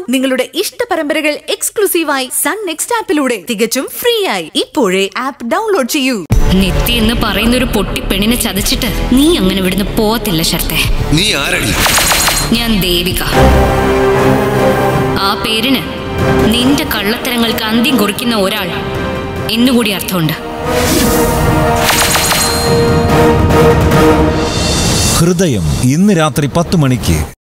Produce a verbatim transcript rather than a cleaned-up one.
നിങ്ങളുടെ ഇഷ്ട പരമ്പരകൾ എക്സ്ക്ലൂസീവായി സൺ നെക്സ്റ്റ് ആപ്പിലൂടെ തികച്ചും ഫ്രീ ആയി ഇപ്പോഴേ ആപ്പ് ഡൗൺലോഡ് ചെയ്യൂ. നിത്യ എന്ന് പറയുന്ന ഒരു പൊട്ടി പെണ്ണിനെ ചതച്ചിട്ട് നീ അങ്ങനെ ഇവിടുന്ന് പോകത്തില്ല ശരത്തെ. നീ ആരടി? ഞാൻ ദേവിക. ആ പേരിന് നിന്റെ കള്ളത്തരങ്ങൾക്ക് അന്ത്യം കുറിക്കുന്ന ഒരാൾ എന്നുകൂടി അർത്ഥമുണ്ട്. ഹൃദയം ഇന്ന് രാത്രി പത്ത് മണിക്ക്.